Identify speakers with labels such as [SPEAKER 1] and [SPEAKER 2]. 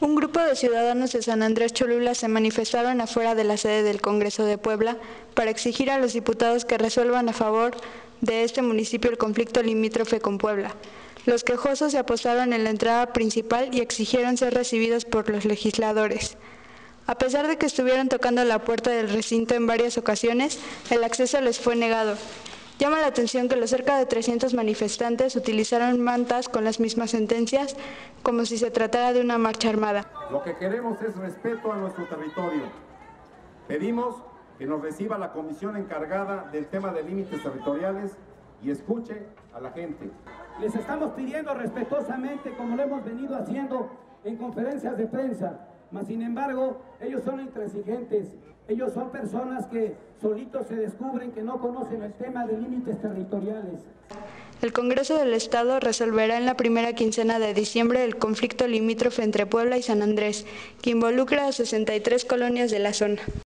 [SPEAKER 1] Un grupo de ciudadanos de San Andrés Cholula se manifestaron afuera de la sede del Congreso de Puebla para exigir a los diputados que resuelvan a favor de este municipio el conflicto limítrofe con Puebla. Los quejosos se apostaron en la entrada principal y exigieron ser recibidos por los legisladores. A pesar de que estuvieron tocando la puerta del recinto en varias ocasiones, el acceso les fue negado. Llama la atención que los cerca de 300 manifestantes utilizaron mantas con las mismas sentencias, como si se tratara de una marcha armada.
[SPEAKER 2] Lo que queremos es respeto a nuestro territorio. Pedimos que nos reciba la comisión encargada del tema de límites territoriales y escuche a la gente.
[SPEAKER 3] Les estamos pidiendo respetuosamente, como lo hemos venido haciendo en conferencias de prensa, mas sin embargo, ellos son intransigentes, ellos son personas que solitos se descubren que no conocen el tema de límites territoriales.
[SPEAKER 1] El Congreso del Estado resolverá en la primera quincena de diciembre el conflicto limítrofe entre Puebla y San Andrés, que involucra a 63 colonias de la zona.